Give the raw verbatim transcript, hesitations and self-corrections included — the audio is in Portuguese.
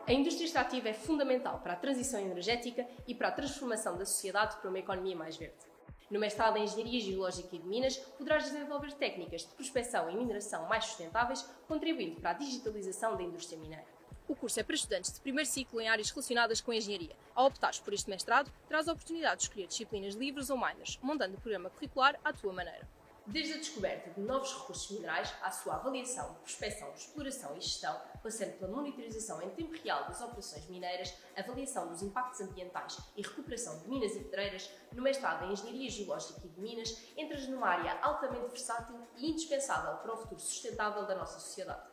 A indústria extrativa é fundamental para a transição energética e para a transformação da sociedade para uma economia mais verde. No mestrado em Engenharia Geológica e de Minas, poderás desenvolver técnicas de prospecção e mineração mais sustentáveis, contribuindo para a digitalização da indústria mineira. O curso é para estudantes de primeiro ciclo em áreas relacionadas com a engenharia. Ao optares por este mestrado, terás a oportunidade de escolher disciplinas livres ou minors, montando o programa curricular à tua maneira. Desde a descoberta de novos recursos minerais à sua avaliação, prospecção, exploração e gestão, passando pela monitorização em tempo real das operações mineiras, avaliação dos impactos ambientais e recuperação de minas e pedreiras, no mestrado em Engenharia Geológica e de Minas, entras numa área altamente versátil e indispensável para o futuro sustentável da nossa sociedade.